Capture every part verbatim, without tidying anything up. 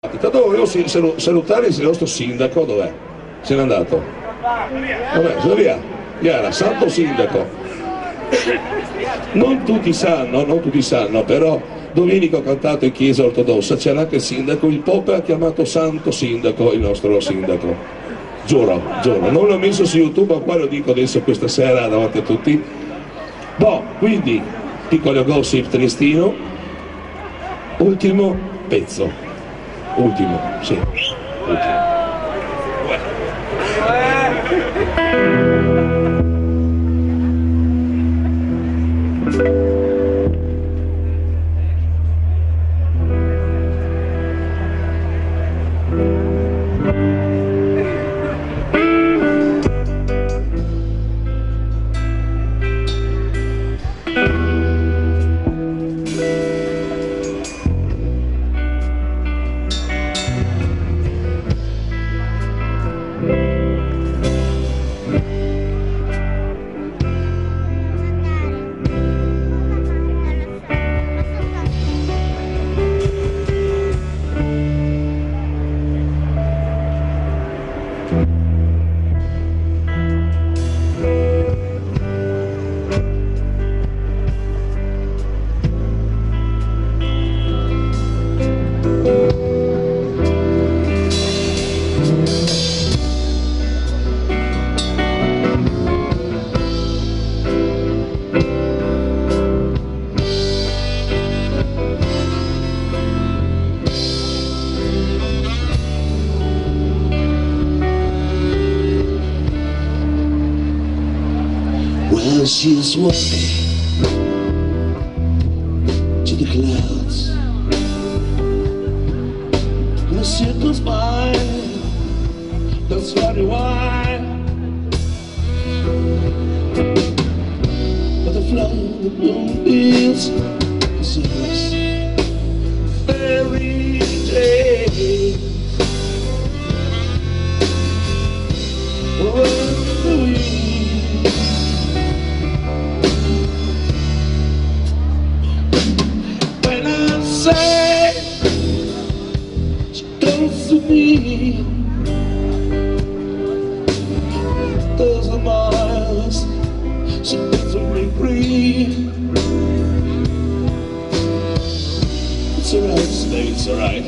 Tanto volevo salutare il nostro sindaco, dov'è? Se n'è andato? Vabbè, sono via. Chiara, santo sindaco. Non tutti sanno, non tutti sanno, però domenica ho cantato in chiesa ortodossa, c'era anche il sindaco, il Pope ha chiamato santo sindaco il nostro sindaco. Giuro, giuro, non l'ho messo su YouTube, ma qua lo dico adesso questa sera davanti a tutti. Boh, quindi, piccolo gossip tristino, ultimo pezzo. Ultimo, sì, ultimo. Well, she's walking to the clouds, and the circles by, that's very wide. But the flow of the moonbeams is yours, fairy tale. Oh, say she comes to me, thousand miles, she doesn't me free. It's alright, baby, it's alright.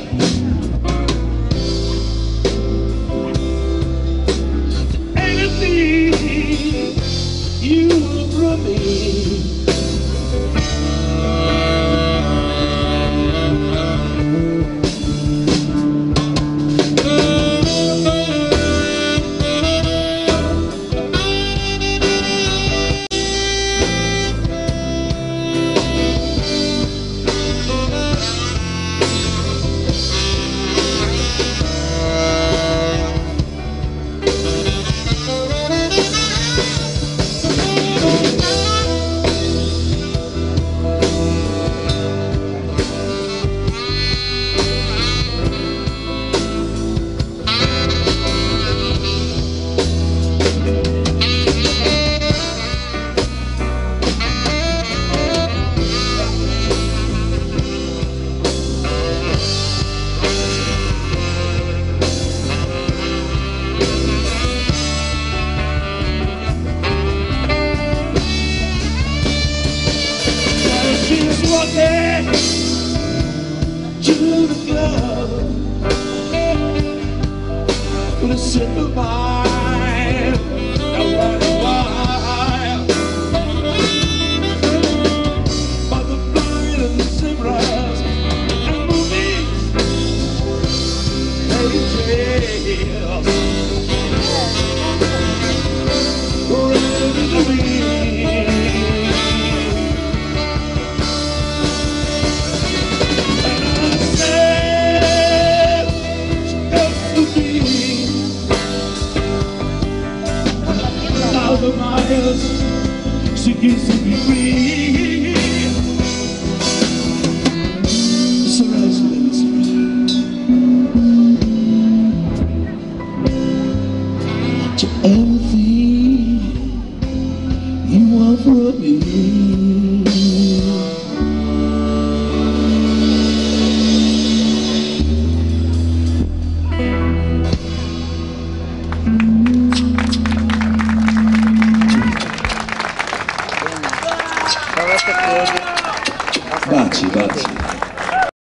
Anything you brought me, she's walking to the club with a simple mind. I wonder why, by the blind and the zebras and movies, fairy tales, forever to me. Baci, baci.